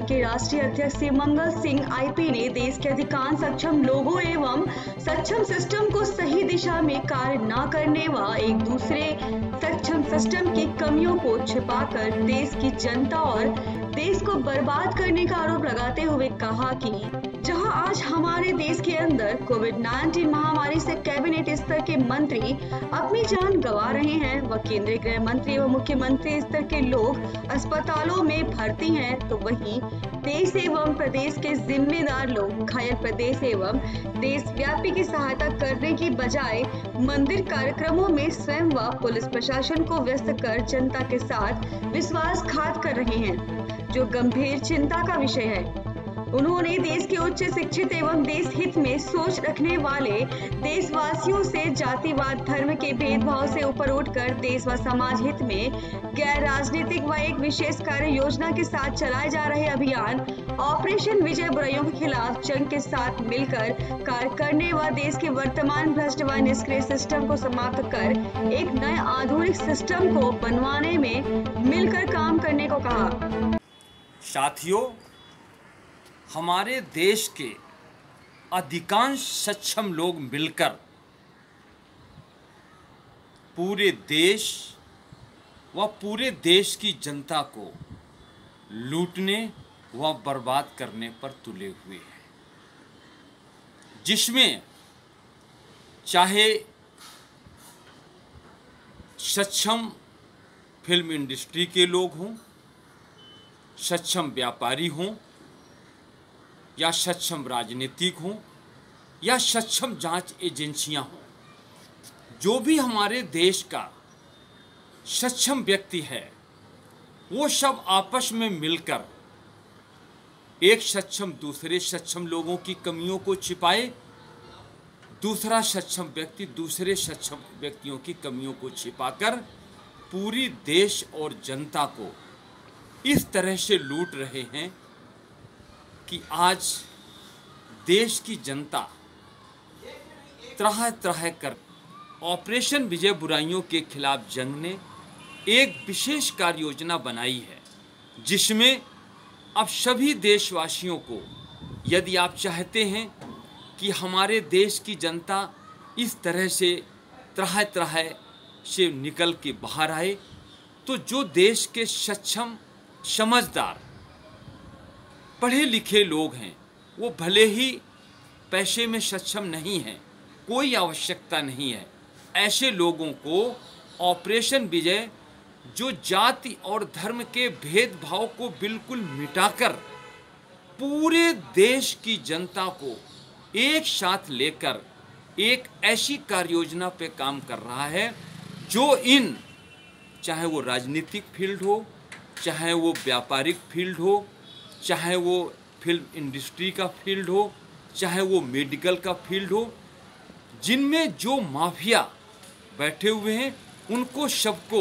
के राष्ट्रीय अध्यक्ष मंगल सिंह आईपी ने देश के अधिकांश सक्षम लोगों एवं सक्षम सिस्टम को सही दिशा में कार्य न करने व एक दूसरे सक्षम सिस्टम की कमियों को छिपाकर देश की जनता और देश को बर्बाद करने का आरोप लगाते हुए कहा कि जहां आज हमारे देश के अंदर कोविड-19 महामारी से कैबिनेट स्तर के मंत्री अपनी जान गंवा रहे हैं व केंद्रीय गृह मंत्री व मुख्यमंत्री स्तर के लोग अस्पतालों में भर्ती हैं, तो वहीं देश एवं प्रदेश के जिम्मेदार लोग घायल प्रदेश एवं देशव्यापी की सहायता करने की बजाय मंदिर कार्यक्रमों में स्वयं व पुलिस प्रशासन को व्यस्त कर जनता के साथ विश्वासघात कर रहे हैं, जो गंभीर चिंता का विषय है। उन्होंने देश के उच्च शिक्षित एवं देश हित में सोच रखने वाले देशवासियों से जातिवाद धर्म के भेदभाव से ऊपर उठकर देश व समाज हित में गैर राजनीतिक व एक विशेष कार्य योजना के साथ चलाए जा रहे अभियान ऑपरेशन विजय बुराइयों के खिलाफ जंग के साथ मिलकर कार्य करने व देश के वर्तमान भ्रष्ट व निष्क्रिय सिस्टम को समाप्त कर एक नए आधुनिक सिस्टम को बनवाने में मिलकर काम करने को कहा। साथियों, हमारे देश के अधिकांश सक्षम लोग मिलकर पूरे देश व पूरे देश की जनता को लूटने व बर्बाद करने पर तुले हुए हैं, जिसमें चाहे सक्षम फिल्म इंडस्ट्री के लोग हों, सक्षम व्यापारी हों, या सक्षम राजनीतिक हों, या सक्षम जांच एजेंसियां हों, जो भी हमारे देश का सक्षम व्यक्ति है वो सब आपस में मिलकर एक सक्षम दूसरे सक्षम लोगों की कमियों को छिपाए, दूसरा सक्षम व्यक्ति दूसरे सक्षम व्यक्तियों की कमियों को छिपाकर पूरी देश और जनता को इस तरह से लूट रहे हैं कि आज देश की जनता तरह तरह कर ऑपरेशन विजय बुराइयों के खिलाफ जंग ने एक विशेष कार्य योजना बनाई है, जिसमें अब सभी देशवासियों को, यदि आप चाहते हैं कि हमारे देश की जनता इस तरह से तरह तरह से निकल के बाहर आए, तो जो देश के सक्षम समझदार पढ़े लिखे लोग हैं, वो भले ही पैसे में सक्षम नहीं हैं, कोई आवश्यकता नहीं है, ऐसे लोगों को ऑपरेशन विजय जो जाति और धर्म के भेदभाव को बिल्कुल मिटाकर पूरे देश की जनता को एक साथ लेकर एक ऐसी कार्य योजना पे काम कर रहा है जो चाहे वो राजनीतिक फील्ड हो, चाहे वो व्यापारिक फील्ड हो, चाहे वो फिल्म इंडस्ट्री का फील्ड हो, चाहे वो मेडिकल का फील्ड हो, जिनमें जो माफिया बैठे हुए हैं उनको सबको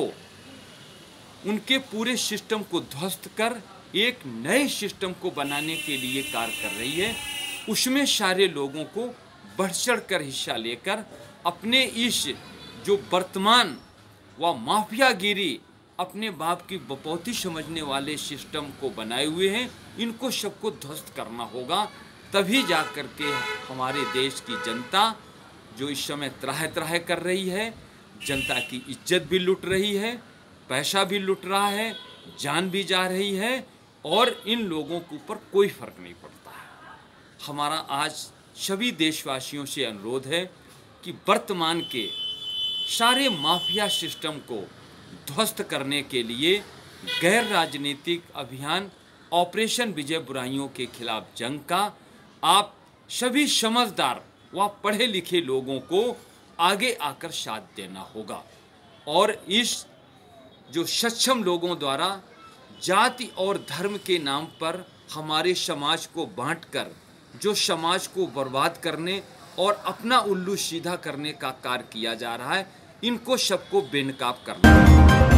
उनके पूरे सिस्टम को ध्वस्त कर एक नए सिस्टम को बनाने के लिए कार्य कर रही है। उसमें सारे लोगों को बढ़ चढ़ कर हिस्सा लेकर अपने इस जो वर्तमान व माफियागिरी अपने बाप की बपौती समझने वाले सिस्टम को बनाए हुए हैं, इनको सबको ध्वस्त करना होगा। तभी जा कर के हमारे देश की जनता जो इस समय तरह तरह कर रही है, जनता की इज्जत भी लूट रही है, पैसा भी लूट रहा है, जान भी जा रही है, और इन लोगों के ऊपर कोई फर्क नहीं पड़ता है। हमारा आज सभी देशवासियों से अनुरोध है कि वर्तमान के सारे माफिया सिस्टम को ध्वस्त करने के लिए गैर राजनीतिक अभियान ऑपरेशन विजय बुराइयों के खिलाफ जंग का आप सभी समझदार व पढ़े लिखे लोगों को आगे आकर साथ देना होगा, और इस जो सक्षम लोगों द्वारा जाति और धर्म के नाम पर हमारे समाज को बांटकर जो समाज को बर्बाद करने और अपना उल्लू सीधा करने का कार्य किया जा रहा है, इनको सबको बेनकाब करना है।